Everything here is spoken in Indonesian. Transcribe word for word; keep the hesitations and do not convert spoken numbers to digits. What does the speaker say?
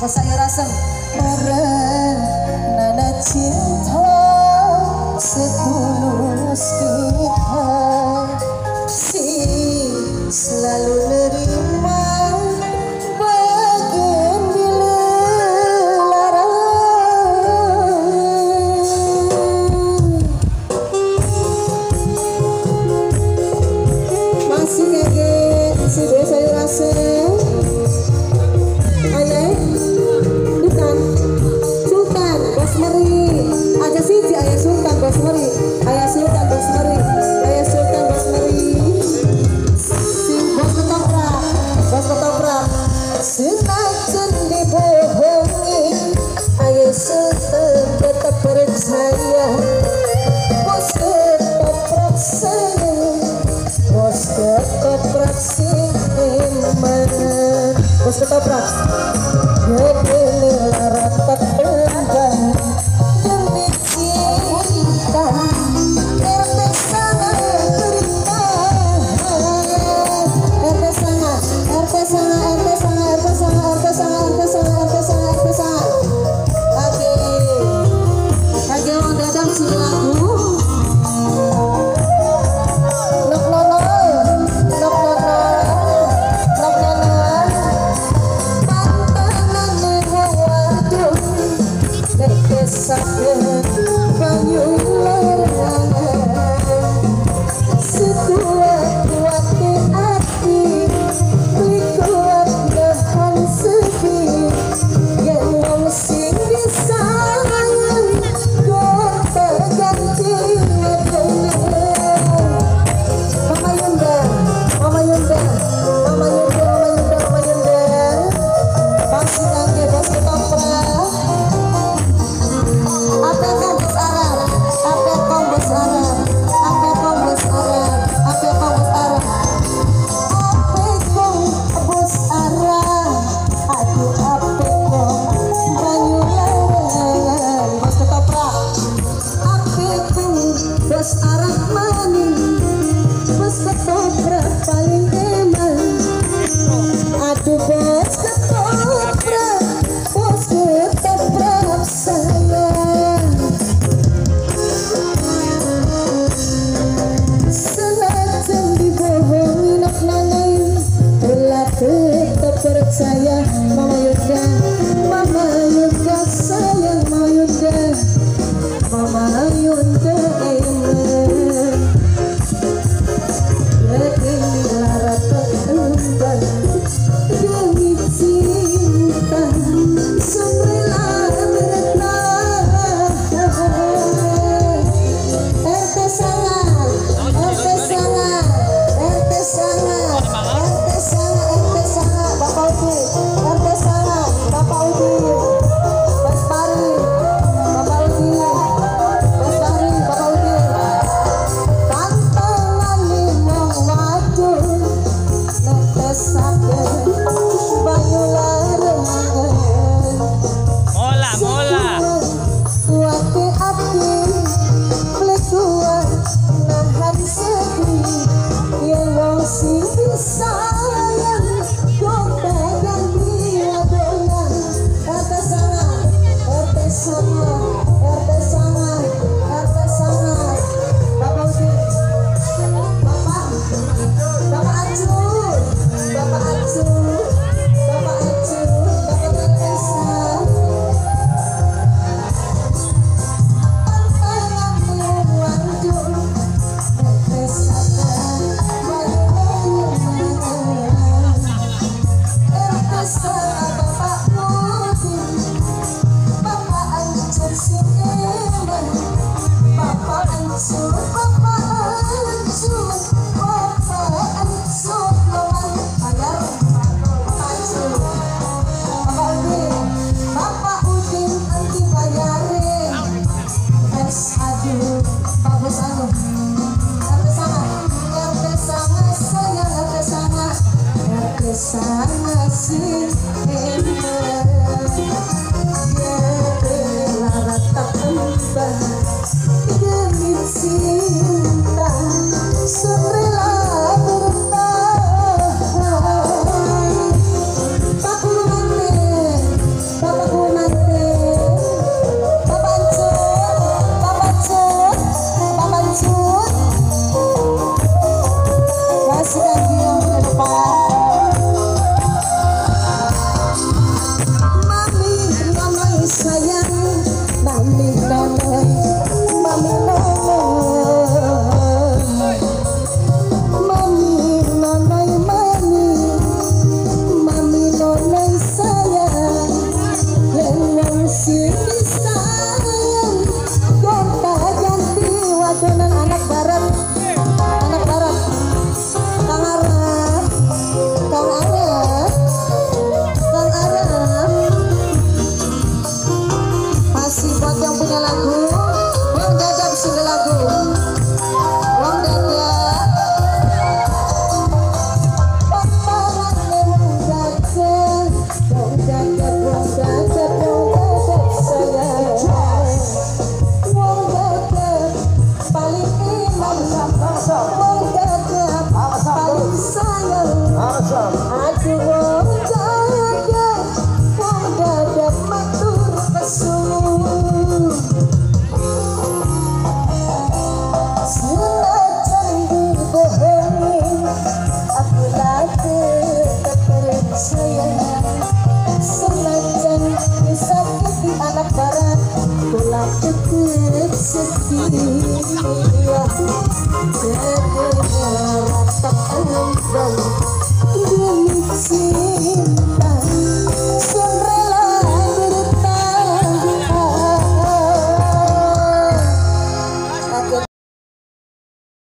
Saya rasa orang nana cinta setulus kita si selalu nerima bagian bila larang masih kayak si desa rasa ayah bukan Sultan Basmari aja sih ayah Sultan Basmari ayah Sultan Basmari ayah Sultan Basmari si bos ketoprak bos ketoprak senajan dibohongi ayah Sultan tetap percaya bos ketoprak sayang bos ketoprak si iman bos ketoprak Yedele rata tendang yang dicinta R T sangat terima R T sangat R T sangat R T sangat R T sangat R T sangat R T sangat R T sangat R T sangat oke lagi orang dadang si lagu nok nono nok nono nok nono Sakit banyu